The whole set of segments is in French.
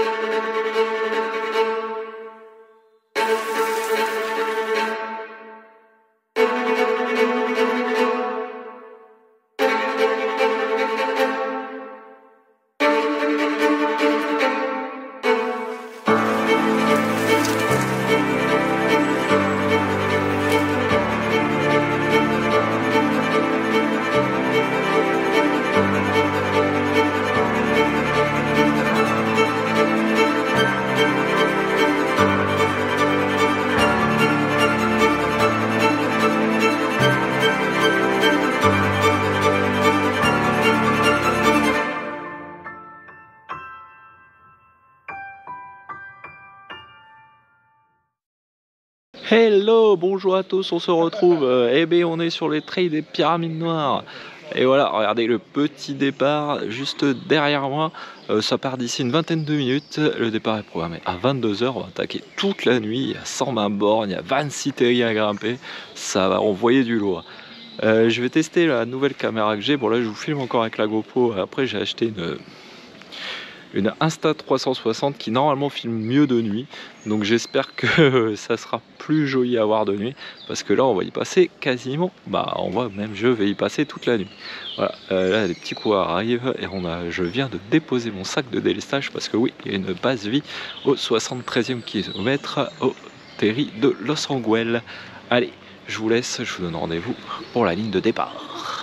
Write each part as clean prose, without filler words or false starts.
Hello, bonjour à tous, on se retrouve, eh bien on est sur les trails des Pyramides Noires. Et voilà, regardez le petit départ juste derrière moi, ça part d'ici une vingtaine de minutes, le départ est programmé à 22 h, on va attaquer toute la nuit, il y a 120 bornes, il y a 26 terris à grimper, ça va envoyer du lourd. Je vais tester la nouvelle caméra que j'ai, bon là je vous filme encore avec la GoPro, après j'ai acheté une Insta360 qui normalement filme mieux de nuit, donc j'espère que ça sera plus joli à voir de nuit, parce que là on va y passer quasiment, je vais y passer toute la nuit. Voilà, là les petits coureurs arrivent et je viens de déposer mon sac de délestage, parce que oui, il y a une base vie au 73e kilomètre au terri de Los Anguel. Allez, je vous laisse, je vous donne rendez-vous pour la ligne de départ.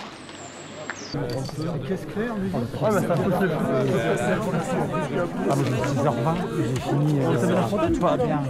Caisse claire, lui. Ouais, bah ça faut se Ah, mais j'ai 6h20, j'ai fini. Ça met la frontière, tu vois bien.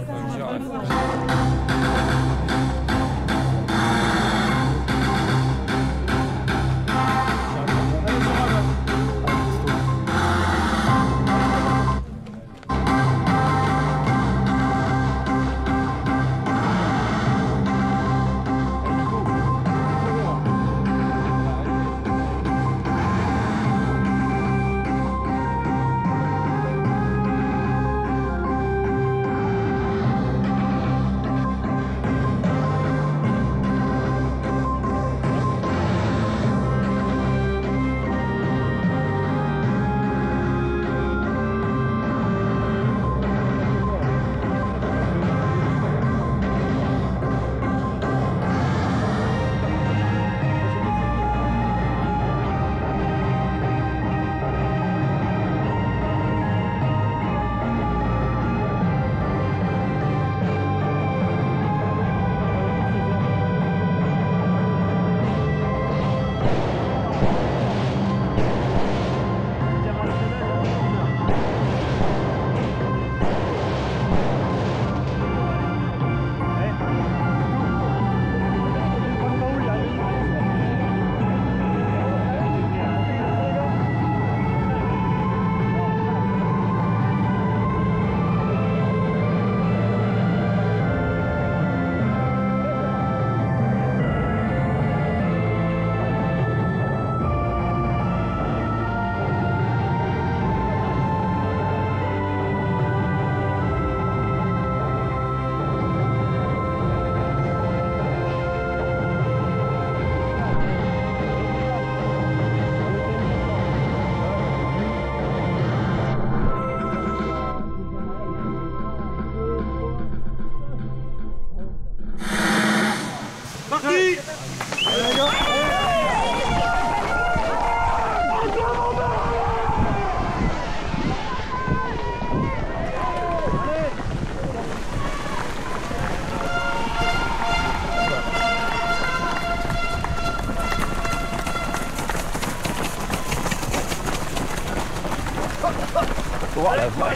Oh la vache!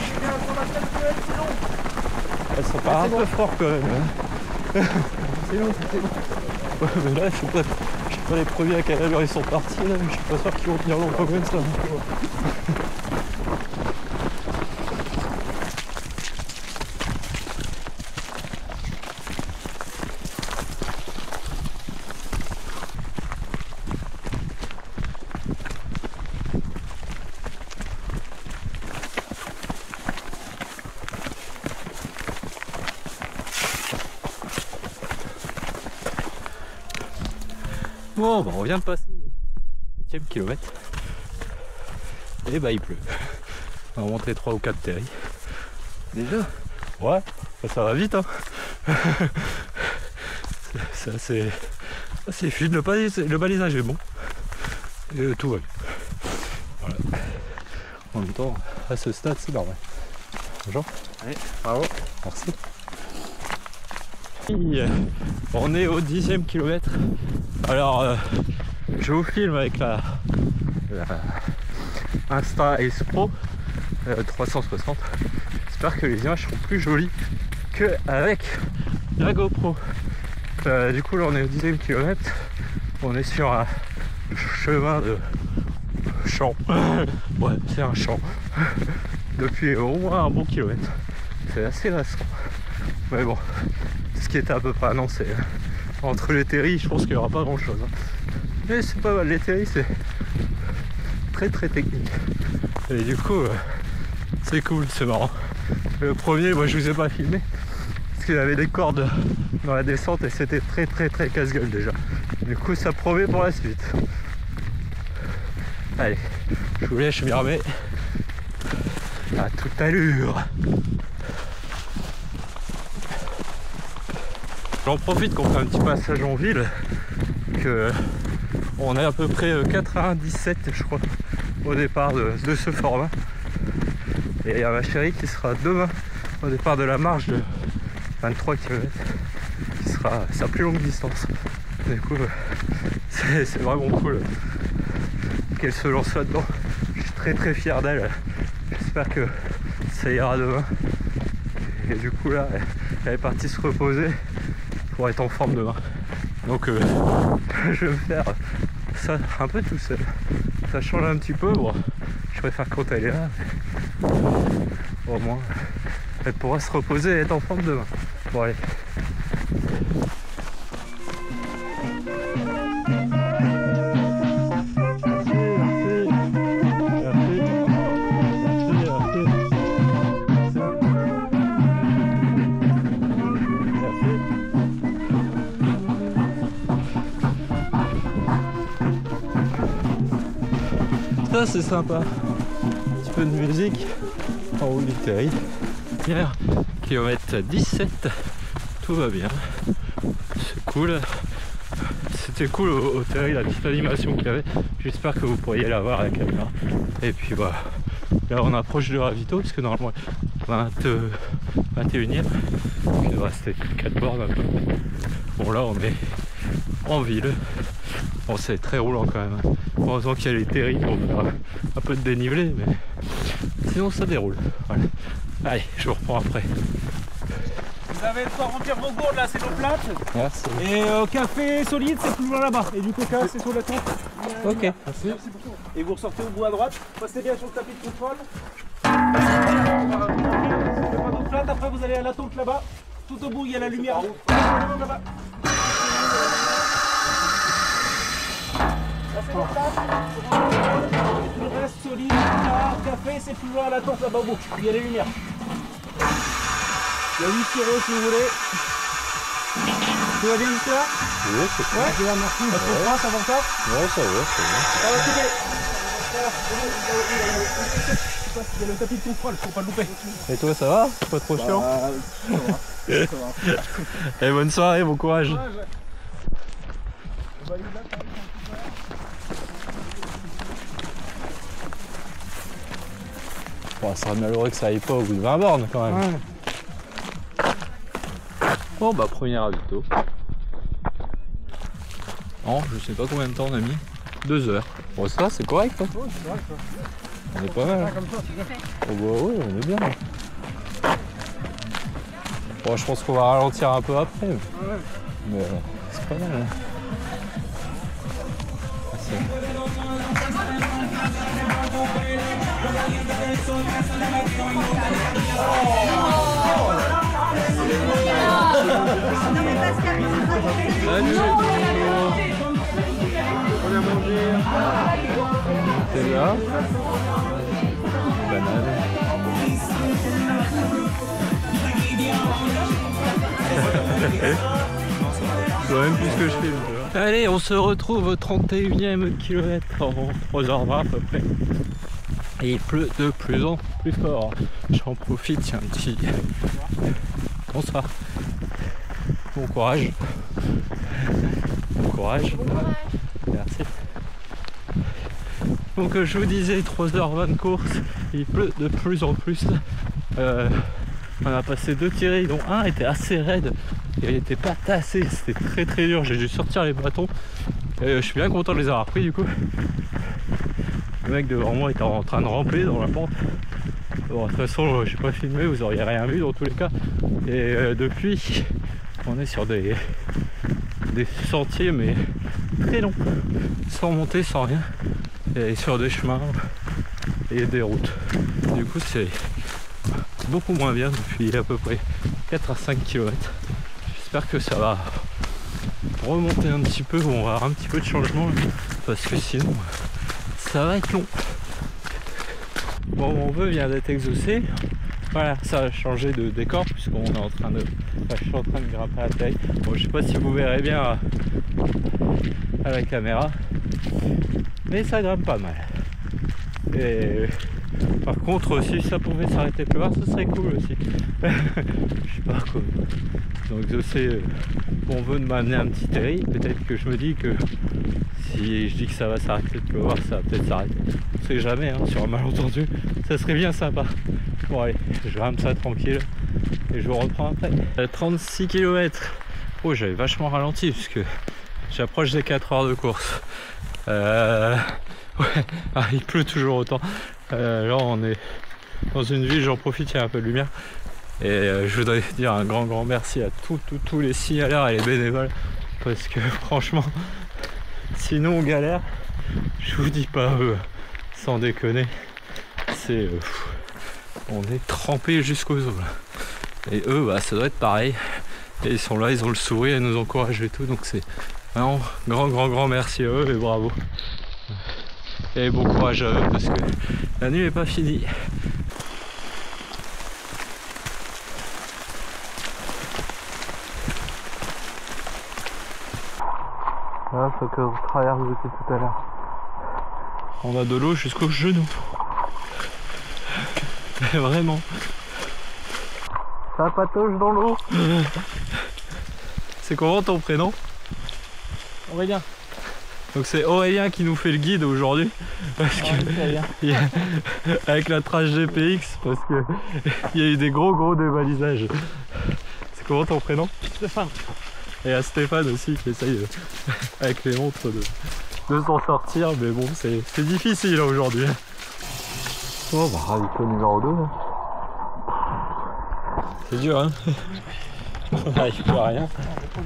Elles sont pas un peu fort quand même. C'est long, c'est long. Ouais, mais là, je sais pas les premiers à quelle allure ils sont partis là, mais je suis pas sûr qu'ils vont tenir longtemps comme ça. Bon, bah on vient de passer le 7e kilomètre. Et bah il pleut. On a monté 3 ou 4 terris. Déjà? Ouais, ça va vite hein. C'est assez fluide, le balisage est bon. Et tout va bien. Voilà. En même temps, à ce stade, c'est normal. Bonjour. Allez, bravo. Merci. On est au 10e kilomètre. Alors, je vous filme avec la Insta Ace Pro 360. J'espère que les images seront plus jolies qu'avec la GoPro. Du coup, là, on est au 10e kilomètre. On est sur un chemin de champ. Ouais, c'est un champ. Depuis au moins un bon kilomètre. C'est assez récent. Mais bon, ce qui était à peu près annoncé. Entre les terris, je pense qu'il n'y aura pas grand chose. Mais c'est pas mal, les terris, c'est très technique. Et du coup, c'est cool, c'est marrant. Le premier, moi je vous ai pas filmé. Parce qu'il y avait des cordes dans la descente et c'était très casse-gueule déjà. Du coup, ça promet pour la suite. Allez, je vous laisse, je m'y remets. À toute allure. J'en profite qu'on fait un petit passage en ville, que on est à peu près 97 je crois au départ de ce format. Et il y a ma chérie qui sera demain au départ de la marche de 23 km qui sera sa plus longue distance. Du coup c'est vraiment cool qu'elle se lance là-dedans. Je suis très fier d'elle. J'espère que ça ira demain. Et du coup là elle est partie se reposer pour être en forme demain. Donc je vais me faire ça un peu tout seul. Ça change un petit peu, bon, je préfère quand elle est là. Au moins elle pourra se reposer et être en forme demain. Bon allez. Ça c'est sympa, un petit peu de musique en haut du terri. Hier, kilomètre 17, tout va bien, c'est cool. C'était cool au terri, la petite animation qu'il y avait. J'espère que vous pourriez la voir à la caméra. Et puis bah, là on approche de ravito parce que normalement 21e, il devrait rester 4 bornes un peu. Bon là on est en ville. Bon, c'est très roulant quand même. Heureusement qu'il y a les terris pour faire un peu de dénivelé, mais sinon ça déroule. Voilà. Allez, je vous reprends après. Vous avez de quoi remplir vos gourdes là, c'est l'eau plate. Merci. Et café solide, c'est plus loin là-bas. Et du coca, c'est sur la tente. Ok, merci. Merci beaucoup. Et vous ressortez au bout à droite. Passez bien sur le tapis de contrôle. C'est pas d'eau plate, après vous allez à la tente là-bas. Tout au bout, il y a la lumière. Là-bas. C'est l'eau plate. Le reste solide, là, café, c'est plus loin à la tente là-bas au bout. Il y a les lumières. Il y a 8 euros si vous voulez. Tout va bien jusque là? Oui, c'est cool. Ouais, merci. Pas trop froid, ça va encore? Ouais, ça va, c'est bien. Ah, ok. Il y a le tapis de contrôle, faut pas le louper. Et toi, ça va? C'est pas trop chiant? Ça va. Et bonne soirée, bon courage. Bon, ça serait malheureux que ça aille pas au bout de 20 bornes quand même. Ouais. Bon bah premier ravito. Non, je sais pas combien de temps on a mis. 2 heures. Bon ça c'est correct hein. Ouais, c'est vrai, ça. On est pas mal. Comme ça, c'est bien. Oh bah ouais, on est bien. Bon je pense qu'on va ralentir un peu après. Mais c'est pas mal. Hein. Merci. On a mangé. C'est là. Banane. Je vois même plus ce que je filme. Allez, on se retrouve au 31e kilomètre en 3h20 à peu près. Et il pleut de plus en plus fort. J'en profite, c'est un petit... Bonsoir. Bon courage. Bon courage. Merci. Donc je vous disais 3h20 de course, il pleut de plus en plus. On a passé 2 tirés, dont un était assez raide et il était pas tassé, c'était très très dur, j'ai dû sortir les bâtons. Je suis bien content de les avoir pris du coup. Le mec devant moi était en train de ramper dans la pente. Bon, de toute façon j'ai pas filmé, vous auriez rien vu dans tous les cas. Et depuis on est sur des sentiers mais très longs, sans monter, sans rien, et sur des chemins et des routes. Du coup c'est beaucoup moins bien depuis à peu près 4 à 5 km. J'espère que ça va remonter un petit peu, on va avoir un petit peu de changement parce que sinon ça va être long. Bon, mon vœu vient d'être exaucé. Voilà, ça a changé de décor puisqu'on est en train de... Enfin, je suis en train de grimper à la taille. Bon, je sais pas si vous verrez bien à la caméra, mais ça grimpe pas mal. Et par contre, si ça pouvait s'arrêter de pleuvoir, ce serait cool aussi. Je sais pas quoi. Donc je sais, mon vœu de m'amener un petit terri. Peut-être que je me dis que si je dis que ça va s'arrêter de pleuvoir, ça va peut-être s'arrêter. On sait jamais, hein, sur un malentendu. Ça serait bien sympa. Bon allez, je grimpe ça tranquille et je vous reprends après. 36 km. Oh, j'avais vachement ralenti puisque j'approche des 4 heures de course. Ouais, ah, il pleut toujours autant. Là on est dans une ville, j'en profite, il y a un peu de lumière. Et je voudrais dire un grand merci à tous les signaleurs et les bénévoles. Parce que franchement, sinon on galère. Je vous dis pas, sans déconner. C'est... on est trempés jusqu'aux os là. Et eux, bah, ça doit être pareil. Et ils sont là, ils ont le sourire, ils nous encouragent et tout. Donc c'est vraiment grand merci à eux et bravo. Et bon courage à eux parce que la nuit n'est pas finie. Voilà ce que je traverse depuis tout à l'heure. On a de l'eau jusqu'aux genoux. Mais vraiment. Ça patauge dans l'eau. C'est comment ton prénom? Aurélien. Donc c'est Aurélien qui nous fait le guide aujourd'hui. Parce que avec la trace GPX, parce que il y a eu des gros dévalisages. C'est comment ton prénom? Stéphane. Et à Stéphane aussi qui essaye avec les montres de s'en sortir, mais bon c'est difficile aujourd'hui. Oh bah ravito numéro 2 là. C'est dur hein. On n'arrive plus à rien.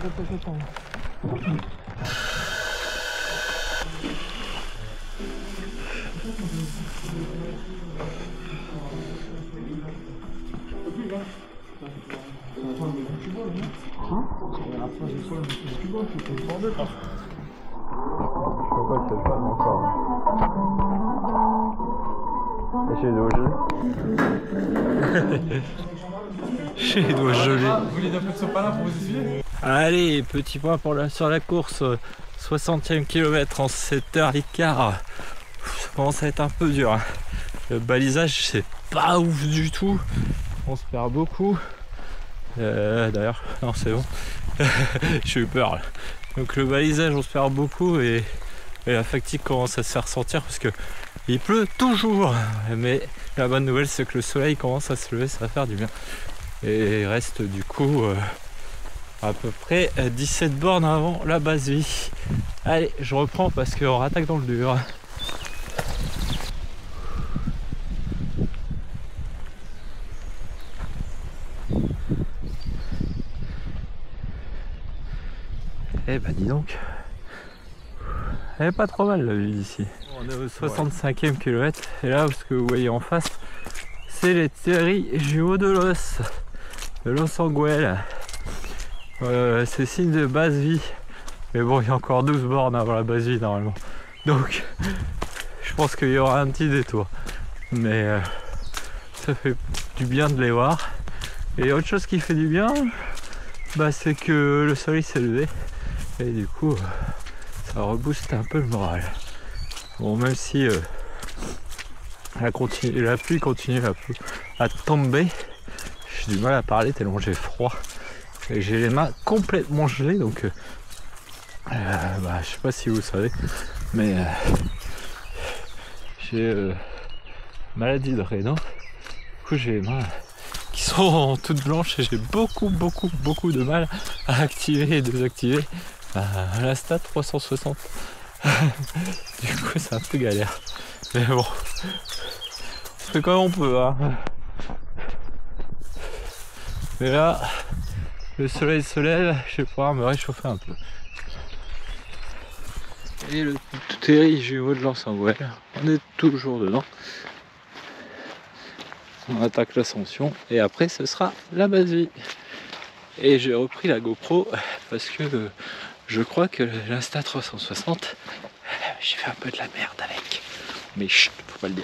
J'ai les doigts gelés. J'ai les doigts gelés. Vous voulez un peu de sopalin pour vous essuyer? Allez, petit point sur la course. 60e kilomètre en 7h15. Ça commence à être un peu dur. Hein. Le balisage, c'est pas ouf du tout. On se perd beaucoup. D'ailleurs, non, c'est bon. J'ai eu peur là. Donc le balisage, on se perd beaucoup et la fatigue commence à se faire ressentir parce que il pleut toujours. Mais la bonne nouvelle, c'est que le soleil commence à se lever, ça va faire du bien. Et il reste du coup à peu près 17 bornes avant la base vie. Allez, je reprends parce qu'on rattaque dans le dur. Eh bah dis donc, elle est pas trop mal la vue d'ici. On est au 65e kilomètre et là ce que vous voyez en face c'est les terris jumeaux de Los Anguel. C'est signe de base vie, mais bon il y a encore 12 bornes avant la base vie normalement, donc je pense qu'il y aura un petit détour, mais ça fait du bien de les voir. Et autre chose qui fait du bien, bah, c'est que le soleil s'est levé et du coup ça rebooste un peu le moral. Bon, même si La pluie continue à tomber. J'ai du mal à parler tellement j'ai froid. Et j'ai les mains complètement gelées, donc je sais pas si vous savez, mais j'ai maladie de Raynaud. Du coup j'ai les mains qui sont toutes blanches et j'ai beaucoup de mal à activer et désactiver l'Insta 360. Du coup c'est un peu galère. Mais bon, on fait comme on peut, hein. Mais là, le soleil se lève, je vais pouvoir me réchauffer un peu. Et le terri jumeau de l'Anse-en-Gouel, on est toujours dedans. On attaque l'ascension et après ce sera la base vie. Et j'ai repris la GoPro parce que je crois que l'Insta 360, j'ai fait un peu de la merde avec. Mais chut, faut pas le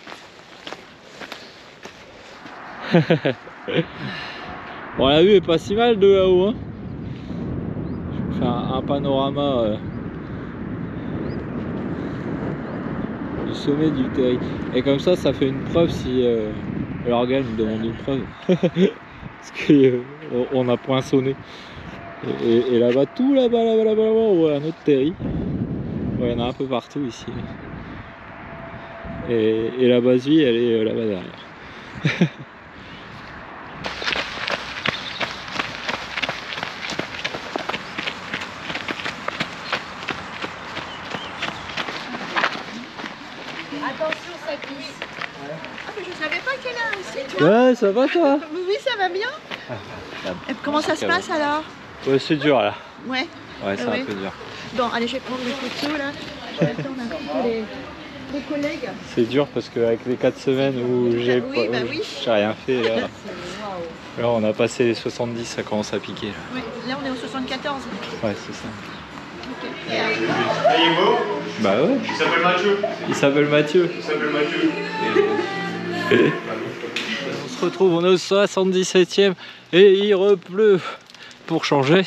dire. Bon, la vue est pas si mal de là-haut, hein. Je fais un panorama du sommet du terri. Et comme ça fait une preuve si l'organe me demande une preuve. Parce qu'on a poinçonné. Et là-bas, tout là-bas, on voit un autre terri. Ouais, il y en a un peu partout ici. Et la base vie, elle est là-bas derrière. Attention, ça glisse. Ah, mais je savais pas qu'elle a aussi, toi. Ouais, ça va toi? Oui, ça va bien. Et comment ça se passe alors? Ouais, c'est dur là. Ouais. Ouais, c'est un peu dur. Bon, allez, je vais prendre les photos là. Je vais attendre un petit peu les collègues. C'est dur parce qu'avec les 4 semaines où j'ai rien fait, là on a passé les 70, ça commence à piquer. Là, oui, là on est au 74. Ouais, c'est ça. Okay. Bah ouais. Il s'appelle Mathieu. Il s'appelle Mathieu. On se retrouve, on est au 77e et il repleut pour changer.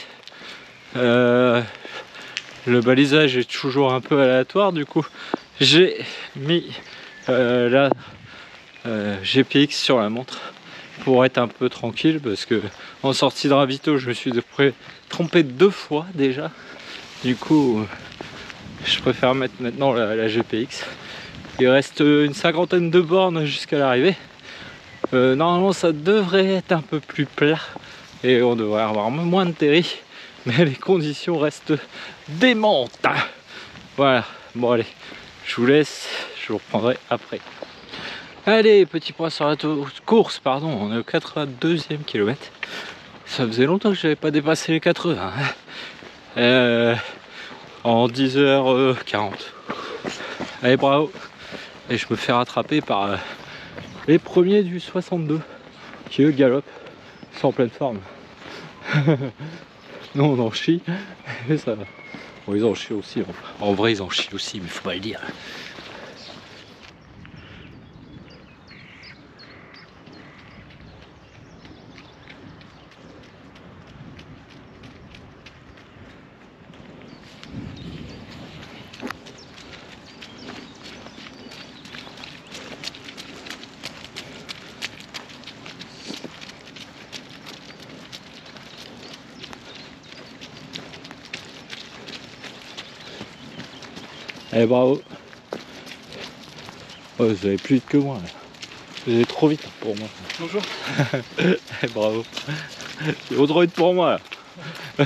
Le balisage est toujours un peu aléatoire, du coup j'ai mis la GPX sur la montre pour être un peu tranquille, parce que en sortie de ravito je me suis trompé 2 fois déjà. Du coup je préfère mettre maintenant la GPX. Il reste une 50aine de bornes jusqu'à l'arrivée. Normalement ça devrait être un peu plus plat et on devrait avoir moins de terri, mais les conditions restent démentes. Voilà, bon allez, je vous laisse, je vous reprendrai après. Allez, petit point sur la course, pardon, on est au 82e kilomètre. Ça faisait longtemps que je n'avais pas dépassé les 80. En 10h40. Allez, bravo. Et je me fais rattraper par les premiers du 62 qui eux galopent, sont en pleine forme. Nous on en chie, mais ça va. Bon, ils en chient aussi, en vrai ils en chient aussi, mais faut pas le dire. Allez, bravo. Oh, vous allez plus vite que moi là. Vous allez trop vite pour moi. Bonjour. Bravo. C'est trop vite pour moi là.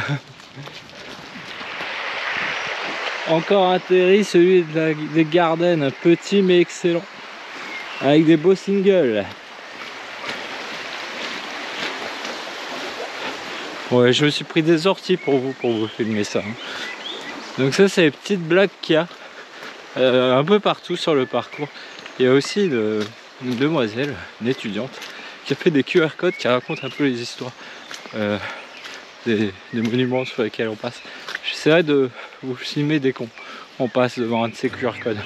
Encore un terri, celui des Gardennes, petit mais excellent. Avec des beaux singles. Ouais, je me suis pris des orties pour vous filmer ça. Donc ça c'est les petites blagues qu'il y a un peu partout sur le parcours. Il y a aussi une demoiselle, une étudiante, qui a fait des QR codes qui racontent un peu les histoires des monuments sur lesquels on passe. J'essaierai de vous filmer dès qu'on passe devant un de ces QR codes.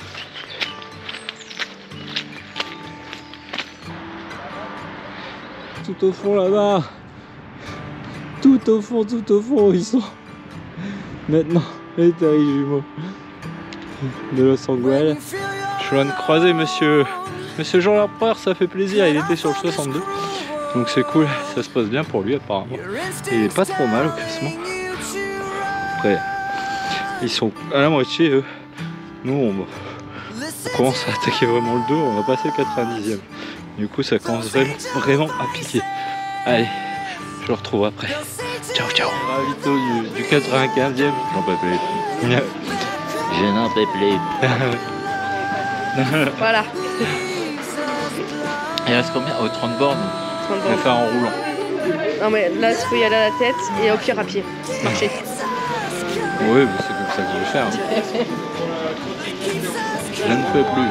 Tout au fond là-bas, tout au fond, ils sont maintenant les terri jumeaux de l'Anse-en-Gouel. Je viens de croisé monsieur Jean Lempereur, ça fait plaisir, il était sur le 62. Donc c'est cool, ça se passe bien pour lui apparemment. Il est pas trop mal au classement. Après, ils sont à la moitié eux. Nous on commence à attaquer vraiment le dos, on va passer le 90e. Du coup ça commence vraiment à piquer. Allez, je le retrouve après. Ciao ciao. Ravito du 95e, j'en peux plus. Je n'en peux plus. Voilà. Il reste combien? Oh, 30 bornes. 30 On va faire en roulant. Non mais là il faut y aller à la tête et au pire à pied. Marcher. Oui, mais c'est comme ça que je vais faire. Je ne peux plus.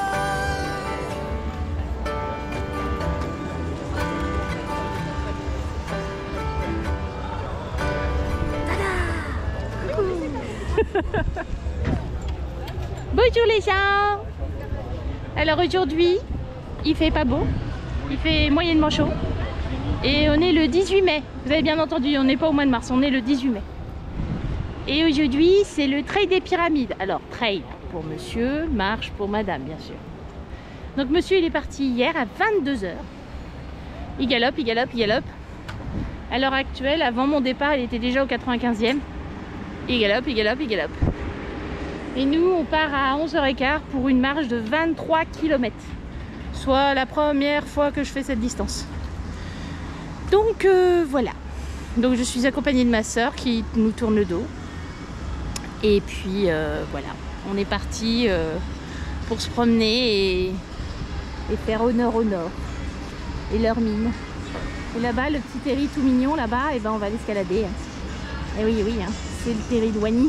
Bonjour les gens. Alors aujourd'hui, il fait pas beau, il fait moyennement chaud et on est le 18 mai. Vous avez bien entendu, on n'est pas au mois de mars, on est le 18 mai. Et aujourd'hui, c'est le trail des pyramides. Alors trail pour monsieur, marche pour madame bien sûr. Donc monsieur, il est parti hier à 22 h. Il galope, il galope, il galope. À l'heure actuelle, avant mon départ, il était déjà au 95e. Il galope, il galope, il galope. Et nous, on part à 11h15 pour une marche de 23 km. Soit la première fois que je fais cette distance. Donc voilà. Donc je suis accompagnée de ma soeur qui nous tourne le dos. Et puis voilà. On est parti pour se promener et faire honneur au nord. Et leur mine. Et là-bas, le petit terri tout mignon, là-bas, et ben on va l'escalader. Et oui, oui, hein, c'est le terri de Wany.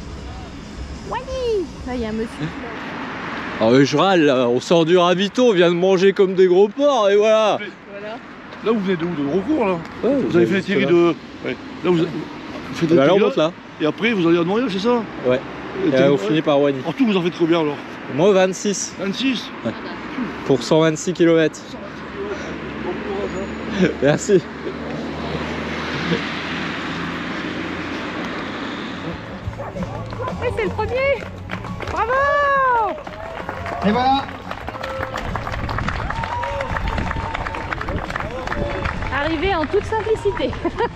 Wany! Là, il y a un monsieur. Ah oui, je râle, là. On sort du ravito, on vient de manger comme des gros porcs et voilà. Voilà. Là, vous venez de où? De Recours, là? Ouais, Vous avez fait les séries de... Ouais. Là, vous faites des Là, on séries, monte là. et après, vous allez à Noyau, c'est ça? Ouais. Et on finit par Wany. En tout, vous en faites combien, alors? Moi, 26. 26? Ouais. Pour 126 km. Merci. Et c'est le premier! Bravo! Et voilà. Arrivé en toute simplicité.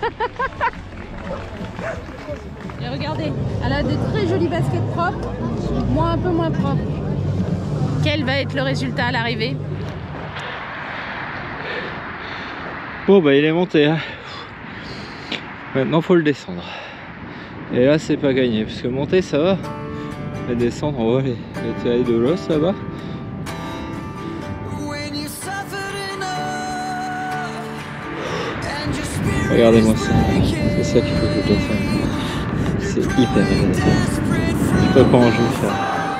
Et regardez, elle a de très jolies baskets propres, moi un peu moins propres. Quel va être le résultat à l'arrivée? Bon bah il est monté hein. Maintenant faut le descendre. Et là c'est pas gagné parce que monter ça va. Mais descendre on voit les tailles de l'os là-bas. Regardez-moi ça. C'est ça qu'il faut que je descende. C'est hyper agréable. Je sais pas comment je vais faire.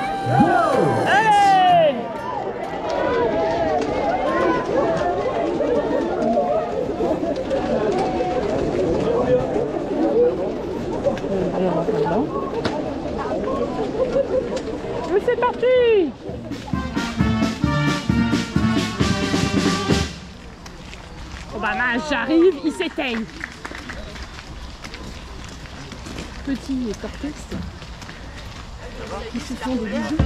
C'est parti! Oh bah mince, j'arrive, il s'éteigne. Petit cortex qui se font des bisous.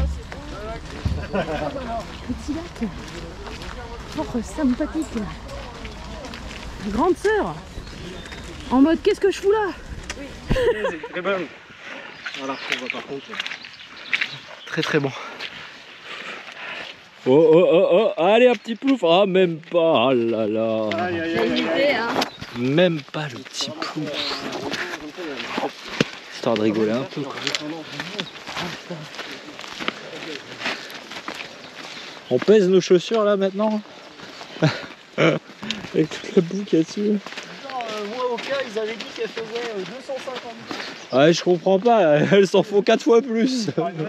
Petit lac. Fort sympathique. Grande sœur. En mode qu'est-ce que je fous là? C'est très bon. Voilà, on va par contre. Très bon. Oh oh oh oh, allez un petit plouf. Ah même pas, ah là là. Aïe, aïe, aïe, aïe. Même pas le petit plouf. Histoire de rigoler un peu quoi. On pèse nos chaussures là maintenant. Avec toute la boue qu'il y a dessus. Moi au cas ils avaient dit qu'elle faisait 250. Ouais je comprends pas, elles s'en font 4 fois plus.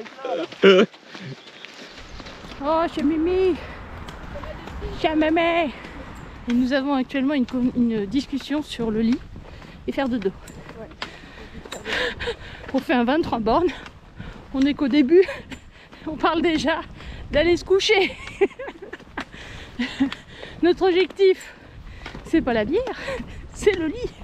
Oh, chez Mimi, chez Mémé. Et nous avons actuellement une discussion sur le lit et faire dodo. On fait un 23 bornes, on est qu'au début, on parle déjà d'aller se coucher. Notre objectif, c'est pas la bière, c'est le lit.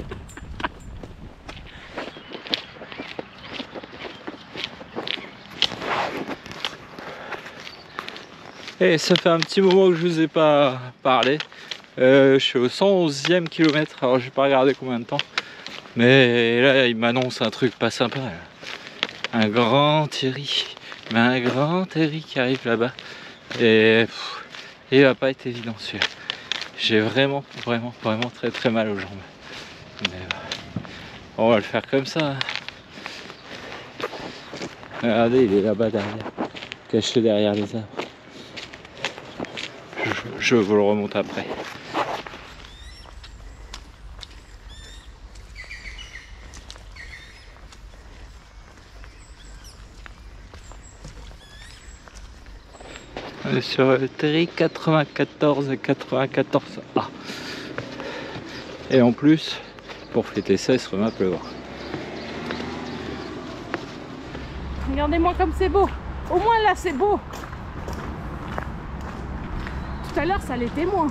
Et ça fait un petit moment que je vous ai pas parlé. Je suis au 111e kilomètre, alors j'ai pas regardé combien de temps. Mais là il m'annonce un truc pas sympa. Là. Un grand Thierry. Mais un grand Thierry qui arrive là-bas. Et il va pas être évident celui-là. J'ai vraiment très très mal aux jambes. Mais on va le faire comme ça. Regardez, il est là-bas derrière. Caché derrière les arbres. Je vous le remonte après. On est sur le Terry 94-94A. Et en plus, pour fêter ça, il se remet à pleuvoir. Regardez-moi comme c'est beau. Au moins là c'est beau. Tout à l'heure ça l'était moins.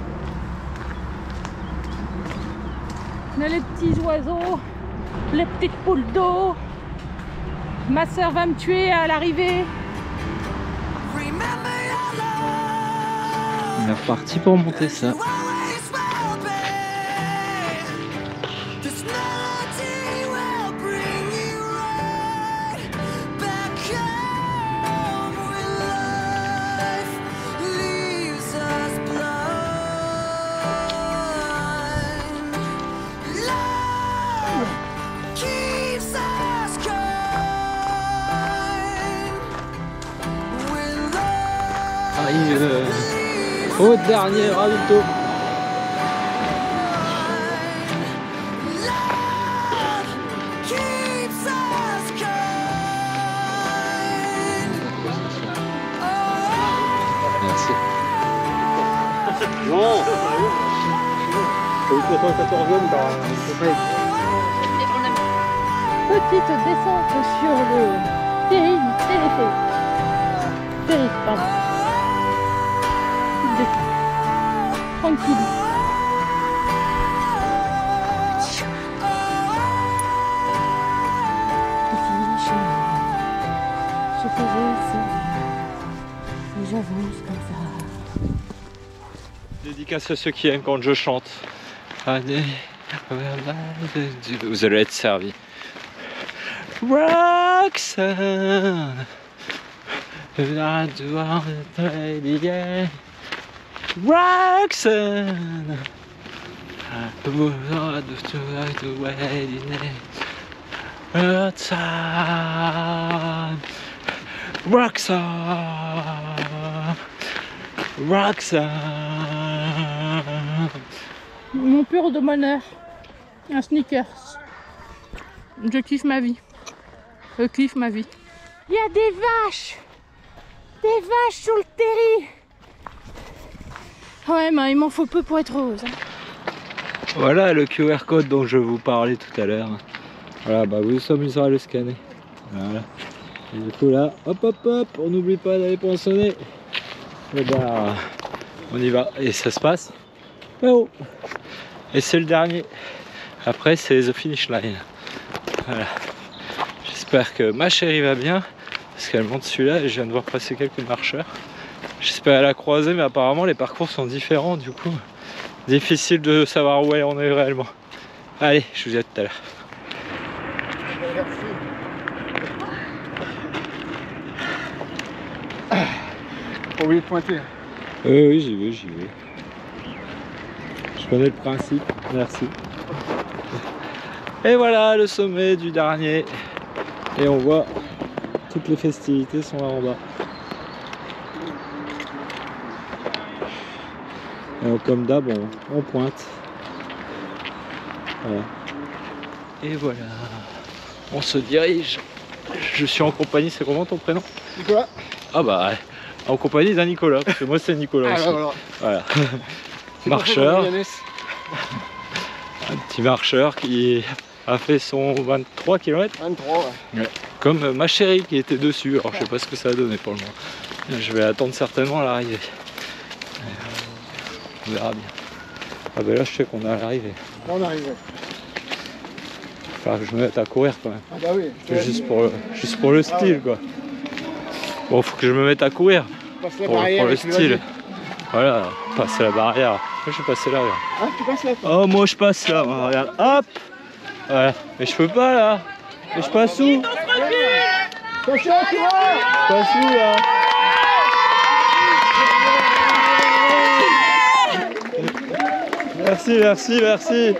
On a les petits oiseaux, les petites poules d'eau. Ma soeur va me tuer à l'arrivée. On est reparti pour monter ça. Au dernier ravito. Merci. Non. C'est le 94e par Petite descente sur le téléphérique. Pardon. Tranquille. Je faisais ça. Et j'avance comme ça. Dédicace à ceux qui aiment quand je chante. Allez, vous allez être servi. Roxanne, Roxanne, Roxanne. Mon pur de bonheur, un Snickers. Je kiffe ma vie. Je kiffe ma vie. Il y a des vaches sous le terri. Ouais, mais il m'en faut peu pour être heureuse. Voilà le QR code dont je vous parlais tout à l'heure. Voilà, bah vous s'amuserez à le scanner. Voilà. Et du coup là, hop, on n'oublie pas d'aller poinçonner. Et bah, on y va. Et ça se passe là-haut. Et c'est le dernier. Après, c'est the finish line. Voilà. J'espère que ma chérie va bien. Parce qu'elle monte celui-là et je viens de voir passer quelques marcheurs. J'espère la croiser, mais apparemment les parcours sont différents. Du coup, difficile de savoir où on est réellement. Allez, je vous dis à tout à l'heure. Pas oublier de pointer. Oui, j'y vais. Je connais le principe, merci. Et voilà le sommet du dernier. Et on voit toutes les festivités sont là en bas. Et comme d'hab, on pointe. Voilà. Et voilà. On se dirige. Je suis en compagnie, c'est comment ton prénom? Nicolas. Ah bah ouais. En compagnie d'un Nicolas, parce que moi c'est Nicolas aussi. Voilà. Marcheur. Un petit marcheur qui a fait son 23 km. 23, ouais. Comme ma chérie qui était dessus. Alors je sais pas ce que ça a donné pour le moment. Je vais attendre certainement à l'arrivée. On verra bien. Ah ben là je sais qu'on est à l'arrivée. Là on arrive. Il va falloir que je me mette à courir quand même. Ah bah oui. Juste pour le style quoi. Bon, faut que je me mette à courir. pour le style. Voilà, passer la barrière. Moi je vais passer là. Regarde. Ah, tu passes là. Oh, moi je passe là. Regarde, hop. Voilà. Mais je peux pas là. Mais je passe où? Attention, coureur. Je passe où là? Merci, merci, merci.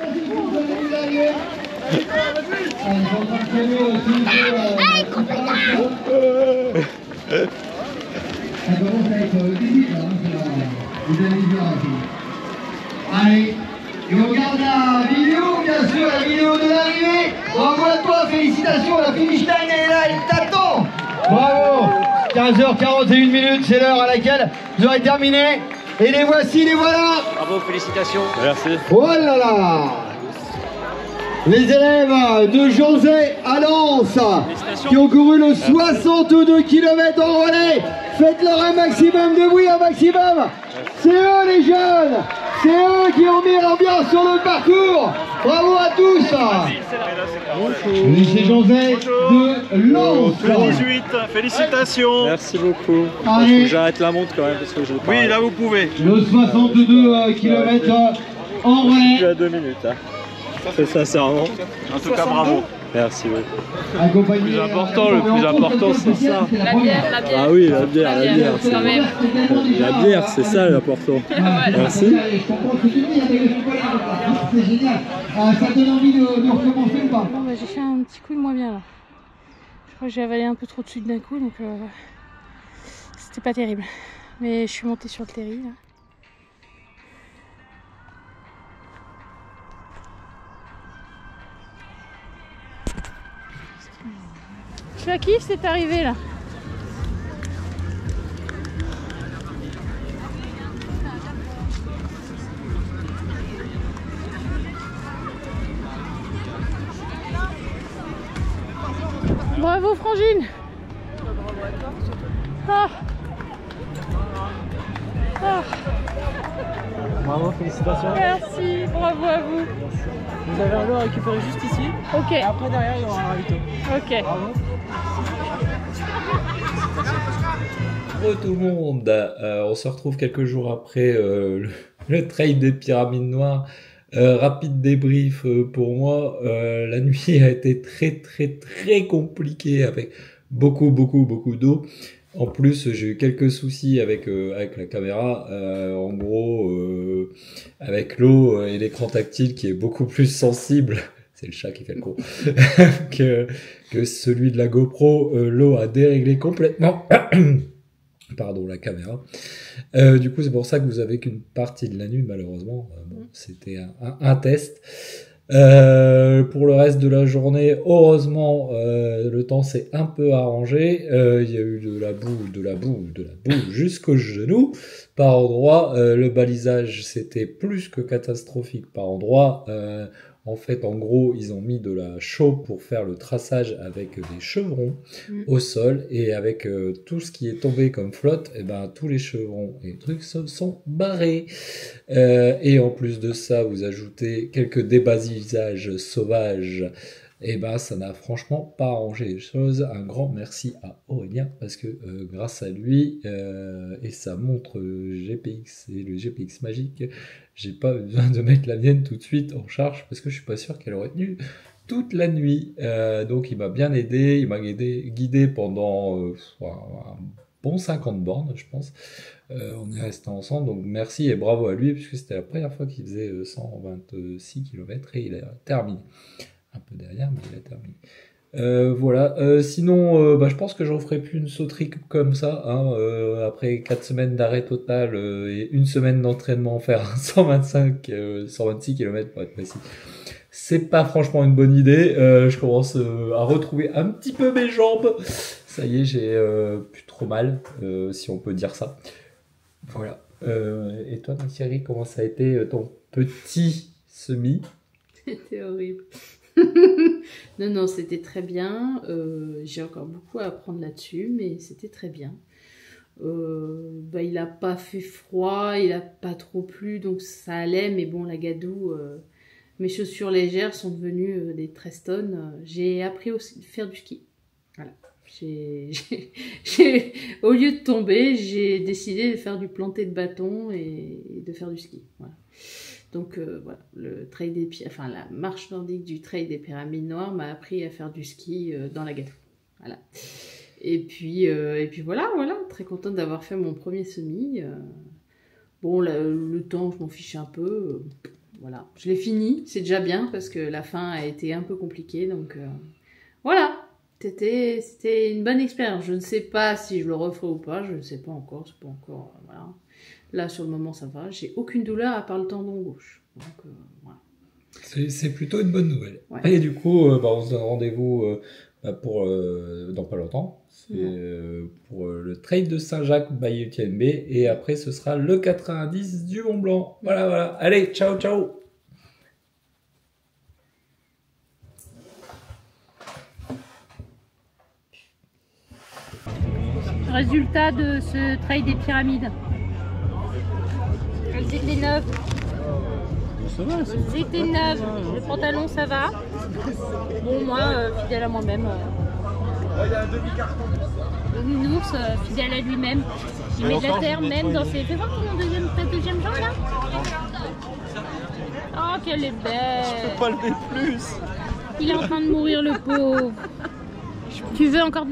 Allez, et on regarde la vidéo, bien sûr, la vidéo de l'arrivée. Bravo à toi, félicitations, la finish line elle est là, elle t'attend. Bravo, 15h41 minutes, c'est l'heure à laquelle vous aurez terminé. Et les voici, les voilà. Bravo, félicitations. Merci. Oh là là. Les élèves de José à Lens qui ont couru le 62 km en relais. Faites-leur un maximum de bruit, un maximum. C'est eux les jeunes. C'est eux qui ont mis l'ambiance sur le parcours. Bravo à tous. Lycée José de Lens. 18, félicitations. Merci beaucoup. Allez. J'arrête la montre quand même parce que je Oui, là vous pouvez. Le 62 km en Je suis relais. à 2 minutes. Hein. C'est sincèrement. En tout cas, bravo. Merci beaucoup. Le plus important, c'est ça. La bière, la bière. Ah oui, la bière, Quand même. La bière, c'est ça l'important. Merci. C'est génial. Ça te donne envie de recommencer ou pas? Bon, bah, j'ai fait un petit coup de moins bien là. Je crois que j'ai avalé un peu trop de sucre d'un coup, donc c'était pas terrible. Mais je suis montée sur le terri là. Je la kiffe cette arrivée là. Bravo Frangine. Ah. Ah. Bravo, félicitations. Merci, bravo à vous. Vous avez un lot à récupérer juste ici. Ok, Et après, derrière, il y aura un ravito. ok. Bravo. Bonjour tout le monde, on se retrouve quelques jours après le trail des Pyramides Noires. Rapide débrief pour moi, la nuit a été très compliquée avec beaucoup d'eau. En plus, j'ai eu quelques soucis avec la caméra. En gros, avec l'eau et l'écran tactile qui est beaucoup plus sensible, c'est le chat qui fait le con, que celui de la GoPro, l'eau a déréglé complètement. Pardon, la caméra. Du coup, c'est pour ça que vous avez qu'une partie de la nuit, malheureusement. Bon, c'était un test. Pour le reste de la journée, heureusement, le temps s'est un peu arrangé. Il y a eu de la boue jusqu'aux genoux par endroits. Le balisage, c'était plus que catastrophique par endroits. En fait, en gros, ils ont mis de la chaux pour faire le traçage avec des chevrons au sol, et avec tout ce qui est tombé comme flotte, et ben tous les chevrons et les trucs se sont barrés. Et en plus de ça, vous ajoutez quelques débasisages sauvages. Et ben ça n'a franchement pas arrangé les choses. Un grand merci à Aurélien, parce que grâce à lui et sa montre GPX et le GPX magique, j'ai pas besoin de mettre la mienne tout de suite en charge, parce que je suis pas sûr qu'elle aurait tenu toute la nuit. Donc il m'a bien aidé, il m'a guidé pendant un bon 50 bornes, je pense. On est resté ensemble, donc merci et bravo à lui, puisque c'était la première fois qu'il faisait 126 km et il a terminé. Un peu derrière, mais il a terminé. Voilà. Sinon, je pense que je referai plus une sauterie comme ça. Hein, après 4 semaines d'arrêt total et une semaine d'entraînement, faire 126 km pour être précis. C'est pas franchement une bonne idée. Je commence à retrouver un petit peu mes jambes. Ça y est, j'ai plus trop mal, si on peut dire ça. Voilà. Et toi, Thierry, comment ça a été ton petit semi? C'était horrible. Non, c'était très bien. J'ai encore beaucoup à apprendre là-dessus, mais c'était très bien. Il n'a pas fait froid, il n'a pas trop plu, donc ça allait. Mais bon, la gadoue, mes chaussures légères sont devenues des Treston. J'ai appris aussi à faire du ski. Voilà. Au lieu de tomber, j'ai décidé de faire du planté de bâton et de faire du ski. Voilà. Donc voilà, le trail enfin la marche nordique du trail des Pyramides Noires m'a appris à faire du ski dans la Gâteau. Voilà. Et puis voilà, très contente d'avoir fait mon premier semi. Bon, le temps, je m'en fichais un peu. Voilà, je l'ai fini, c'est déjà bien parce que la fin a été un peu compliquée. Donc voilà, c'était une bonne expérience. Je ne sais pas si je le referai ou pas, je ne sais pas encore, c'est pas encore. Voilà. Là, sur le moment, ça va. J'ai aucune douleur à part le tendon gauche. Donc voilà. C'est plutôt une bonne nouvelle. Ouais. Et du coup, on se donne rendez-vous pour dans pas longtemps. C'est pour le trail de Saint-Jacques by UTMB. Et après, ce sera le 90 du Mont Blanc. Voilà. Allez, ciao, ciao. Résultat de ce trail des Pyramides. Elles étaient neuves. Elles étaient neuves. Le pantalon, ça va. Bon, moi, fidèle à moi-même. Le nounours, fidèle à lui-même. Il met de la terre même dans ses... Fais voir ta deuxième jambe là. Oh, qu'elle est belle. Je peux pas lever plus. Il est en train de mourir, le pauvre. Tu veux encore